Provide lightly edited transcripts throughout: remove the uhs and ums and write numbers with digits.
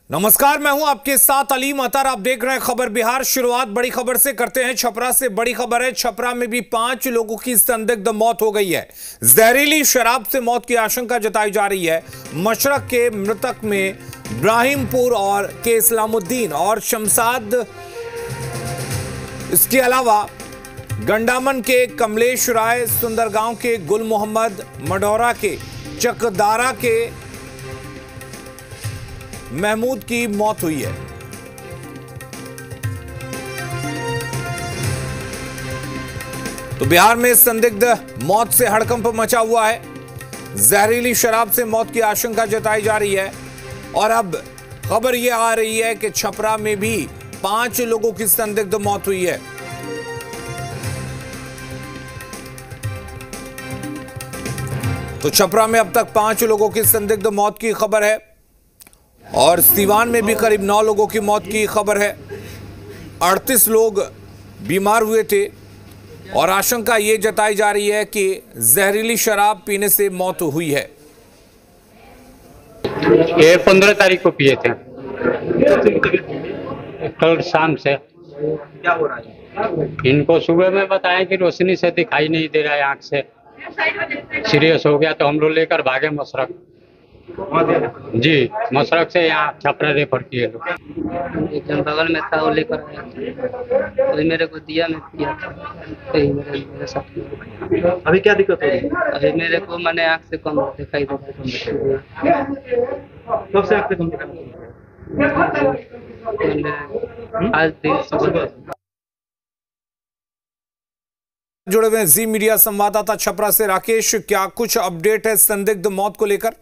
नमस्कार, मैं हूं आपके साथ अलीम अतर। आप देख रहे हैं खबर बिहार। शुरुआत बड़ी खबर से करते हैं। छपरा से बड़ी खबर है। छपरा में भी 5 लोगों की संदिग्ध मौत हो गई है। जहरीली शराब से मौत की आशंका जताई जा रही है। मशरक के मृतक में इब्राहिमपुर और के इस्लामुद्दीन और शमशाद, इसके अलावा गंडामन के कमलेश राय, सुंदरगांव के गुल मोहम्मद, मडौरा के चकदारा के महमूद की मौत हुई है। तो बिहार में संदिग्ध मौत से हड़कंप मचा हुआ है। जहरीली शराब से मौत की आशंका जताई जा रही है और अब खबर यह आ रही है कि छपरा में भी 5 लोगों की संदिग्ध मौत हुई है। तो छपरा में अब तक 5 लोगों की संदिग्ध मौत की खबर है और सीवान में भी करीब 9 लोगों की मौत की खबर है। 38 लोग बीमार हुए थे और आशंका ये जताई जा रही है कि जहरीली शराब पीने से मौत हुई है। ये 15 तारीख को पिए थे, कल शाम से। क्या हो रहा है? इनको सुबह में बताया कि रोशनी से दिखाई नहीं दे रहा है, आंख से सीरियस हो गया, तो हम लोग लेकर भागे मशरक। जी, मशरक से यहाँ छपरा रेफर किए लोग। एक जन बगल में था, वो लेकर आया था, वही मेरे को दिया, मैं पिया था। मेरे साथ अभी क्या दिक्कत हो रही है? अभी मेरे को मैंने आँख से कम दिखाई दे रहा है। कब से आँख से कम दिखाई? आज दिन सुबह जुड़े हुए जी मीडिया संवाददाता छपरा से राकेश, क्या कुछ अपडेट है संदिग्ध मौत को लेकर?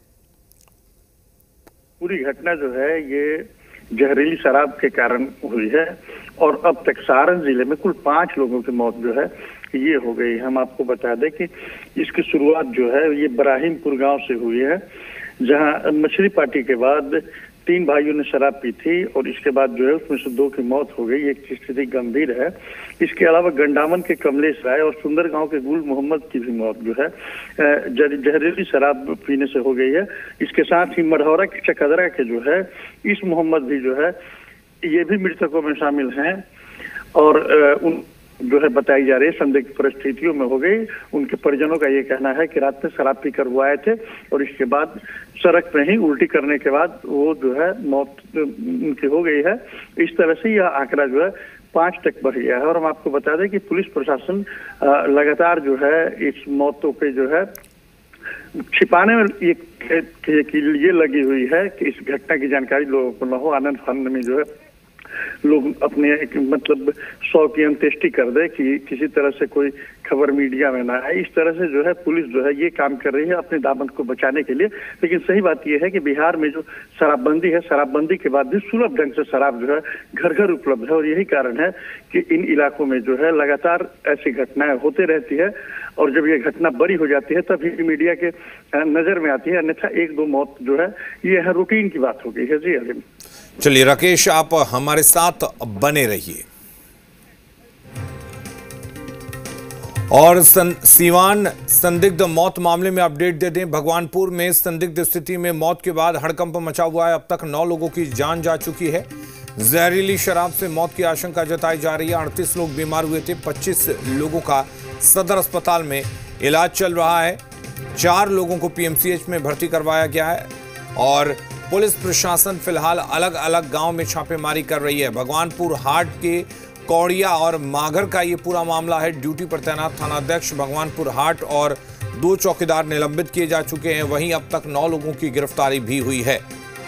पूरी घटना जो है ये जहरीली शराब के कारण हुई है और अब तक सारण जिले में कुल 5 लोगों की मौत जो है ये हो गई। हम आपको बता दें कि इसकी शुरुआत जो है ये इब्राहिमपुर गांव से हुई है, जहां मछली पार्टी के बाद 3 भाइयों ने शराब पी थी और इसके बाद जो है उसमें से 2 की मौत हो गई। एक की स्थिति गंभीर है। इसके अलावा गंडामन के कमलेश राय और सुंदरगांव के गुल मोहम्मद की भी मौत जो है जहरीली शराब पीने से हो गई है। इसके साथ ही मढ़ौरा के चकदरा के जो है इस मोहम्मद भी जो है ये भी मृतकों में शामिल हैं और उन जो है बताई जा रही है संदिग्ध परिस्थितियों में हो गई। उनके परिजनों का ये कहना है कि रात में शराब पीकर वो आए थे और इसके बाद सड़क में ही उल्टी करने के बाद वो जो है मौत उनकी हो गई है। इस तरह से यह आंकड़ा जो है 5 तक बढ़ गया है। और हम आपको बता दें कि पुलिस प्रशासन लगातार जो है इस मौतों के जो है छिपाने में ये लगी हुई है कि इस घटना की जानकारी लोगों को न हो। आनंद फानंद में जो है लोग अपने मतलब 100 की अंत्येष्टि कर दे कि किसी तरह से कोई खबर मीडिया में ना आए। इस तरह से जो है पुलिस जो है ये काम कर रही है अपने दामन को बचाने के लिए। लेकिन सही बात यह है कि बिहार में जो शराबबंदी है, शराबबंदी के बाद भी सुलभ ढंग से शराब जो है घर घर उपलब्ध है और यही कारण है कि इन इलाकों में जो है लगातार ऐसी घटनाएं होते रहती है और जब ये घटना बड़ी हो जाती है तभी मीडिया के नजर में आती है। अन्यथा 1-2 मौत जो है ये रूटीन की बात हो गई है। जी अलीम। चलिए राकेश, आप हमारे साथ बने रहिए। और सीवान संदिग्ध मौत मामले में अपडेट दे दें। भगवानपुर में संदिग्ध स्थिति में मौत के बाद हड़कंप मचा हुआ है। अब तक 9 लोगों की जान जा चुकी है। जहरीली शराब से मौत की आशंका जताई जा रही है। 38 लोग बीमार हुए थे। 25 लोगों का सदर अस्पताल में इलाज चल रहा है। 4 लोगों को पीएमसीएच में भर्ती करवाया गया है और पुलिस प्रशासन फिलहाल अलग अलग गांव में छापेमारी कर रही है। भगवानपुर हाट के कौड़िया और माघर का ये पूरा मामला है। ड्यूटी पर तैनात थानाध्यक्ष भगवानपुर हाट और 2 चौकीदार निलंबित किए जा चुके हैं। वहीं अब तक 9 लोगों की गिरफ्तारी भी हुई है।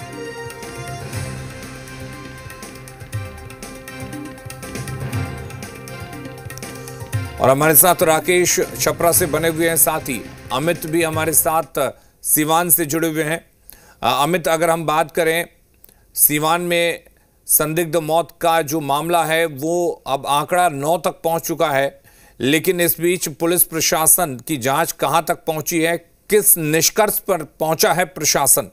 और हमारे साथ राकेश छपरा से बने हुए हैं, साथ ही अमित भी हमारे साथ सीवान से जुड़े हुए हैं। अमित, अगर हम बात करें सीवान में संदिग्ध मौत का जो मामला है वो अब आंकड़ा 9 तक पहुंच चुका है, लेकिन इस बीच पुलिस प्रशासन की जांच कहां तक पहुंची है? किस निष्कर्ष पर पहुंचा है प्रशासन?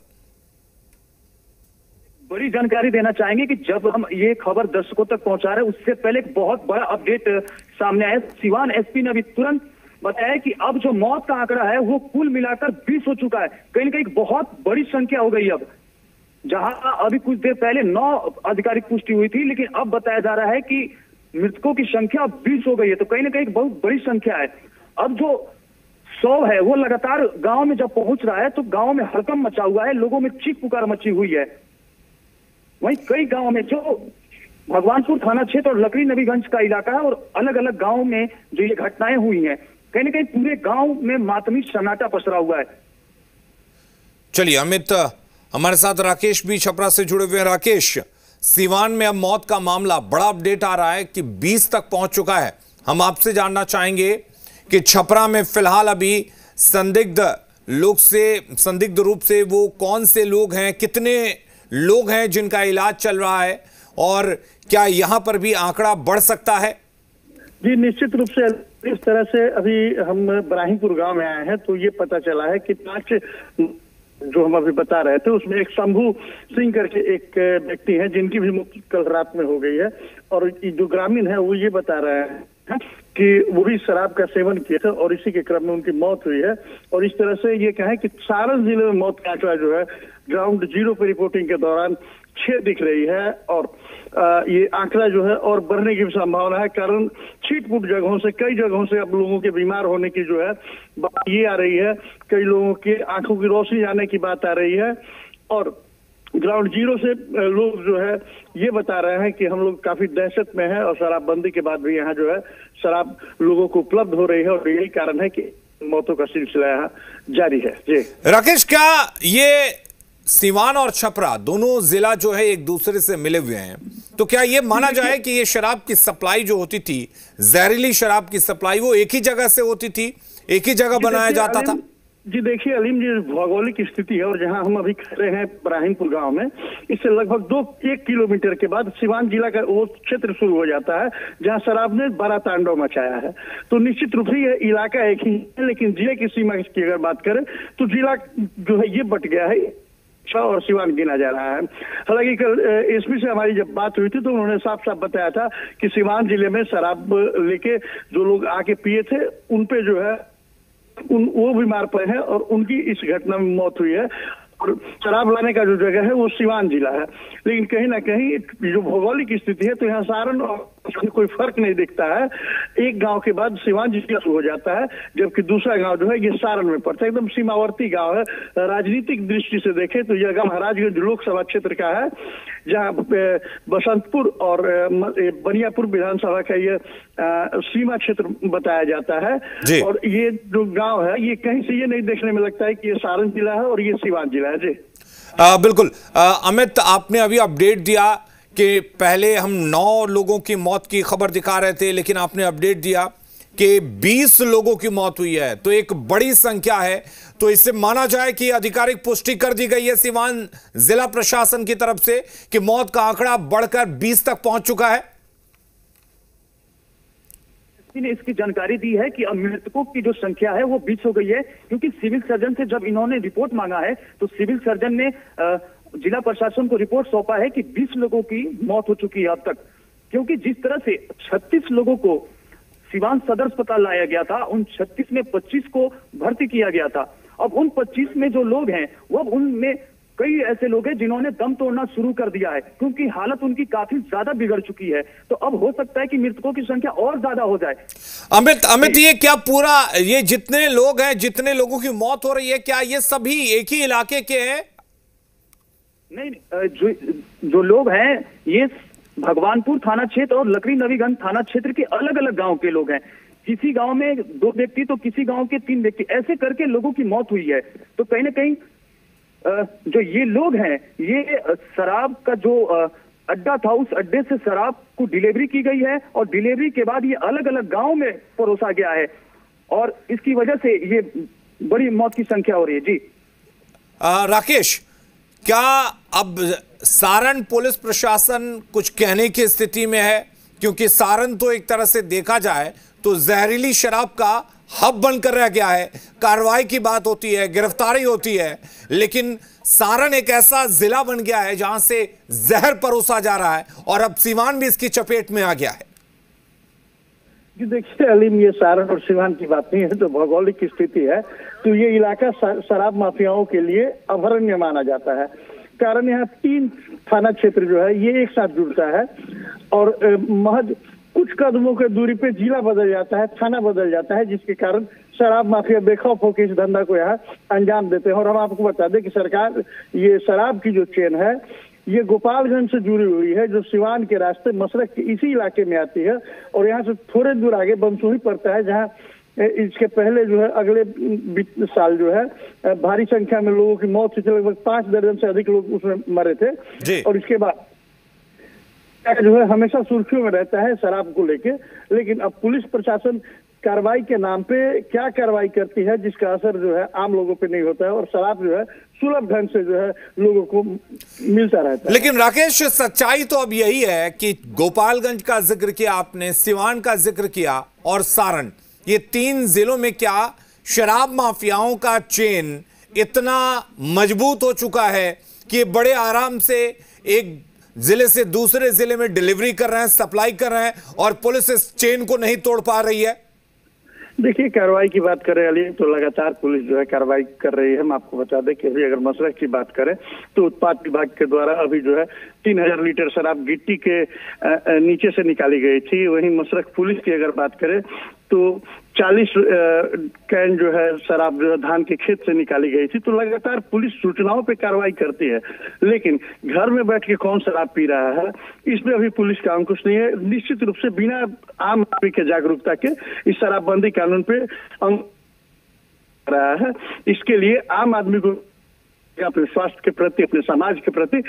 बड़ी जानकारी देना चाहेंगे कि जब हम ये खबर दर्शकों तक पहुंचा रहे हैं उससे पहले एक बहुत बड़ा अपडेट सामने आया। सीवान एसपी ने अभी तुरंत बताया कि अब जो मौत का आंकड़ा है वो कुल मिलाकर 20 हो चुका है। कहीं ना कहीं बहुत बड़ी संख्या हो गई अब। जहां अभी कुछ देर पहले 9 आधिकारिक पुष्टि हुई थी, लेकिन अब बताया जा रहा है कि मृतकों की संख्या 20 हो गई है। तो कहीं ना कहीं एक बहुत बड़ी संख्या है। अब जो शव है वो लगातार गांव में जब पहुंच रहा है तो गांव में हड़कंप मचा हुआ है, लोगों में चीख पुकार मची हुई है। वहीं कई गांव में जो भगवानपुर थाना क्षेत्र और लकड़ी नबीगंज का इलाका है और अलग अलग गांव में जो ये घटनाएं हुई हैं, कहीं ना कहीं पूरे गांव में मातमी सन्नाटा पसरा हुआ है। चलिए अमित, हमारे साथ राकेश भी छपरा से जुड़े हुए हैं। राकेश, सीवान में अब मौत का मामला बड़ा अपडेट आ रहा है कि 20 तक पहुंच चुका है। हम आपसे जानना चाहेंगे कि छपरा में फिलहाल अभी संदिग्ध रूप से वो कौन से लोग हैं, कितने लोग हैं जिनका इलाज चल रहा है, और क्या यहां पर भी आंकड़ा बढ़ सकता है? जी निश्चित रूप से इस तरह से अभी हम इब्राहिमपुर गांव में आए हैं तो ये पता चला है कि 5 जो हम अभी बता रहे थे उसमें एक शंभू सिंह करके एक व्यक्ति है जिनकी भी मौत कल रात में हो गई है। और जो ग्रामीण है वो ये बता रहे हैं कि वो भी शराब का सेवन किए थे और इसी के क्रम में उनकी मौत हुई है। और इस तरह से ये कहें कि सारण जिले में मौत का आंकड़ा जो है ग्राउंड जीरो पर रिपोर्टिंग के दौरान 6 दिख रही है और ये आंकड़ा जो है और बढ़ने की भी संभावना है। कारण छिटपुट जगहों से, कई जगहों से अब लोगों के बीमार होने की जो है बात ये आ रही है, कई लोगों के आंखों की रोशनी जाने की बात आ रही है। और ग्राउंड जीरो से लोग जो है ये बता रहे हैं कि हम लोग काफी दहशत में है और शराबबंदी के बाद भी यहाँ जो है शराब लोगों को उपलब्ध हो रही है और यही कारण है कि मौतों का सिलसिला यहाँ जारी है। जी राकेश, क्या ये सीवान और छपरा दोनों जिला जो है एक दूसरे से मिले हुए हैं, तो क्या ये माना जाए कि ये शराब की सप्लाई जो होती थी, जहरीली शराब की सप्लाई, वो एक ही जगह से होती थी, एक ही जगह बनाया जाता था? जी देखिए अलीम जी, भौगोलिक स्थिति है और जहां हम अभी खड़े हैं इब्राहिमपुर गांव में, इससे लगभग 1 किलोमीटर के बाद सिवान जिला का वो क्षेत्र शुरू हो जाता है जहां शराब ने बड़ा तांडव मचाया है। तो निश्चित रूप से यह इलाका एक ही है, लेकिन जिले की सीमा की अगर बात करें तो जिला जो है ये बट गया है और सिवान गिना जा रहा है। हालांकि कल एसपी से हमारी जब बात हुई थी तो उन्होंने साफ साफ बताया था कि सिवान जिले में शराब लेके जो लोग आके पिए थे उन पे जो है वो बीमार पड़े हैं और उनकी इस घटना में मौत हुई है। और शराब लाने का जो जगह है वो सिवान जिला है, लेकिन कहीं ना कहीं जो भौगोलिक स्थिति है तो यहाँ सारण और कोई फर्क नहीं दिखता है। एक गांव के बाद सिवान जिला शुरू हो जाता है जबकि दूसरा गांव जो है ये सारण में पड़ता है। एकदम सीमावर्ती गांव है। राजनीतिक दृष्टि से देखें तो यह गांव महाराजगंज लोकसभा क्षेत्र का है जहां बसंतपुर और बनियापुर विधानसभा का ये सीमा क्षेत्र बताया जाता है। और ये जो गांव है ये कहीं से ये नहीं देखने में लगता है कि ये सारण जिला है और ये सिवान जिला है। जी बिल्कुल अमित, आपने अभी अपडेट दिया कि पहले हम 9 लोगों की मौत की खबर दिखा रहे थे, लेकिन आपने अपडेट दिया कि 20 लोगों की मौत हुई है, तो एक बड़ी संख्या है। तो इससे माना जाए कि आधिकारिक पुष्टि कर दी गई है सिवान जिला प्रशासन की तरफ से कि मौत का आंकड़ा बढ़कर 20 तक पहुंच चुका है। ने इसकी जानकारी दी है कि अब मृतकों की जो संख्या है वो 20 हो गई है, क्योंकि सिविल सर्जन से जब इन्होंने रिपोर्ट मांगा है तो सिविल सर्जन ने जिला प्रशासन को रिपोर्ट सौंपा है कि 20 लोगों की मौत हो चुकी है अब तक। क्योंकि जिस तरह से 36 लोगों को सिवान सदर अस्पताल लाया गया था, उन 36 में 25 को भर्ती किया गया था। अब उन 25 में जो लोग हैं वो उनमें कई ऐसे लोग हैं जिन्होंने दम तोड़ना शुरू कर दिया है, क्योंकि हालत उनकी काफी ज्यादा बिगड़ चुकी है। तो अब हो सकता है कि मृतकों की संख्या और ज्यादा हो जाए। अमित, ये क्या पूरा ये जितने लोग हैं, जितने लोगों की मौत हो रही है, क्या ये सभी एक ही इलाके के हैं? नहीं, जो लोग हैं ये भगवानपुर थाना क्षेत्र और लकड़ी नबीगंज थाना क्षेत्र के अलग अलग गांव के लोग हैं। किसी गांव में 2 व्यक्ति तो किसी गांव के 3 व्यक्ति, ऐसे करके लोगों की मौत हुई है। तो कहीं ना कहीं जो ये लोग हैं ये शराब का जो अड्डा था उस अड्डे से शराब को डिलीवरी की गई है और डिलीवरी के बाद ये अलग अलग गांव में परोसा गया है और इसकी वजह से ये बड़ी मौत की संख्या हो रही है। जी राकेश, क्या अब सारण पुलिस प्रशासन कुछ कहने की स्थिति में है? क्योंकि सारण तो एक तरह से देखा जाए तो जहरीली शराब का हब बनकर रह गया है। कार्रवाई की बात होती है, गिरफ्तारी होती है, लेकिन सारण एक ऐसा जिला बन गया है जहां से जहर परोसा जा रहा है और अब सिवान भी इसकी चपेट में आ गया है। जी देखिए अलीम, ये सारण और सिवान की बात नहीं है, तो भौगोलिक स्थिति है। तो ये इलाका शराब माफियाओं के लिए अभयारण्य माना जाता है। कारण यहाँ 3 थाना क्षेत्र जो है ये एक साथ जुड़ता है और महज कुछ कदमों के दूरी पे जिला बदल जाता है, थाना बदल जाता है, जिसके कारण शराब माफिया बेखौफ होकर इस धंधा को यहाँ अंजाम देते हैं। और हम आपको बता दें कि सरकार ये शराब की जो चेन है ये गोपालगंज से जुड़ी हुई है, जो सिवान के रास्ते मसरक के इसी इलाके में आती है और यहाँ से थोड़े दूर आगे बमसोही पड़ता है, जहाँ इसके पहले जो है अगले साल जो है भारी संख्या में लोगों की मौत हुई थी, लगभग 5 दर्जन से अधिक लोग उसमें मरे थे। और इसके बाद जो है हमेशा सुर्खियों में रहता है शराब को लेके, लेकिन अब पुलिस प्रशासन कार्रवाई के नाम पे क्या कार्रवाई करती है जिसका असर जो है आम लोगों पे नहीं होता है और शराब जो है सुलभ ढंग से जो है लोगों को मिलता रहता है। लेकिन राकेश, सच्चाई तो अब यही है कि गोपालगंज का जिक्र किया आपने, सिवान का जिक्र किया और सारण, ये 3 जिलों में क्या शराब माफियाओं का चेन इतना मजबूत हो चुका है कि बड़े आराम से एक जिले से दूसरे जिले में डिलीवरी कर रहे हैं, सप्लाई कर रहे हैं और पुलिस इस चेन को नहीं तोड़ पा रही है? देखिए, कार्रवाई की बात करें अली, तो लगातार पुलिस जो है कार्रवाई कर रही है। हम आपको बता दें कि अभी अगर मसरक की बात करें तो उत्पाद विभाग के द्वारा अभी जो है 3000 लीटर शराब गिट्टी के नीचे से निकाली गई थी। वहीं मसरक पुलिस की अगर बात करें तो 40 कैन जो है शराब जो है धान के खेत से निकाली गई थी। तो लगातार पुलिस सूचनाओं पे कार्रवाई करती है, लेकिन घर में बैठ के कौन शराब पी रहा है इसमें अभी पुलिस का अंकुश नहीं है। निश्चित रूप से बिना आम आदमी के जागरूकता के इस शराबबंदी कानून पे रहा है। इसके लिए आम आदमी को अपने स्वास्थ्य के प्रति, अपने समाज के प्रति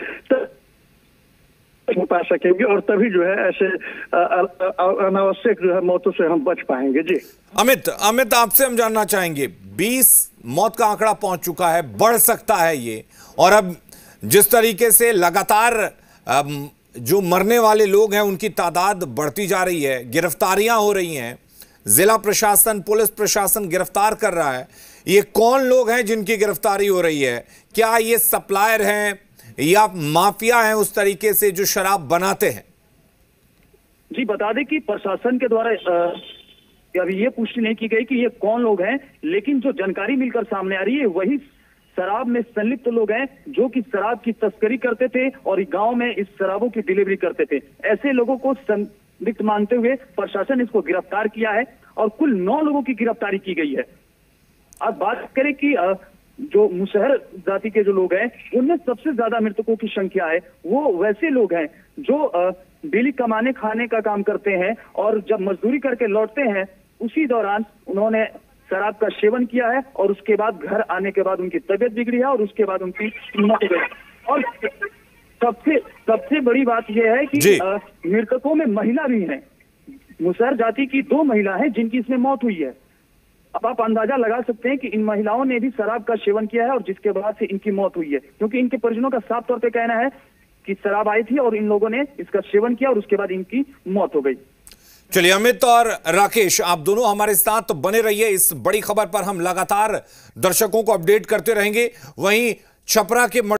पा सकेंगे और तभी जो है ऐसे अनावश्यक जो है मौतों से हम बच पाएंगे। जी अमित, आपसे हम जानना चाहेंगे, 20 मौत का आंकड़ा पहुंच चुका है, बढ़ सकता है ये, और अब जिस तरीके से लगातार जो मरने वाले लोग हैं उनकी तादाद बढ़ती जा रही है, गिरफ्तारियां हो रही हैं, जिला प्रशासन, पुलिस प्रशासन गिरफ्तार कर रहा है, ये कौन लोग हैं जिनकी गिरफ्तारी हो रही है? क्या ये सप्लायर हैं या माफिया हैं उस तरीके से जो शराब बनाते हैं? जी, बता दें कि प्रशासन के द्वारा अभी ये पुष्टि नहीं की गई कि ये कौन लोग हैं, लेकिन जो जानकारी मिलकर सामने आ रही है वही शराब में संलिप्त लोग हैं जो कि शराब की तस्करी करते थे और गांव में इस शराबों की डिलीवरी करते थे। ऐसे लोगों को संदिग्ध मानते हुए प्रशासन इसको गिरफ्तार किया है और कुल 9 लोगों की गिरफ्तारी की गई है। अब बात करें कि जो मुसहर जाति के जो लोग हैं उनमें सबसे ज्यादा मृतकों की संख्या है, वो वैसे लोग हैं जो डेली कमाने खाने का काम करते हैं और जब मजदूरी करके लौटते हैं उसी दौरान उन्होंने शराब का सेवन किया है और उसके बाद घर आने के बाद उनकी तबीयत बिगड़ी है और उसके बाद उनकी मौत हो गई। और सबसे बड़ी बात यह है कि मृतकों में महिला भी है। मुसहर जाति की 2 महिला हैं जिनकी इसमें मौत हुई है। अब आप अंदाजा लगा सकते हैं कि इन महिलाओं ने भी शराब का सेवन किया है और जिसके बाद से इनकी मौत हुई है, क्योंकि इनके परिजनों का साफ तौर पे कहना है कि शराब आई थी और इन लोगों ने इसका सेवन किया और उसके बाद इनकी मौत हो गई। चलिए, अमित और राकेश, आप दोनों हमारे साथ बने रहिए। इस बड़ी खबर पर हम लगातार दर्शकों को अपडेट करते रहेंगे। वहीं छपरा के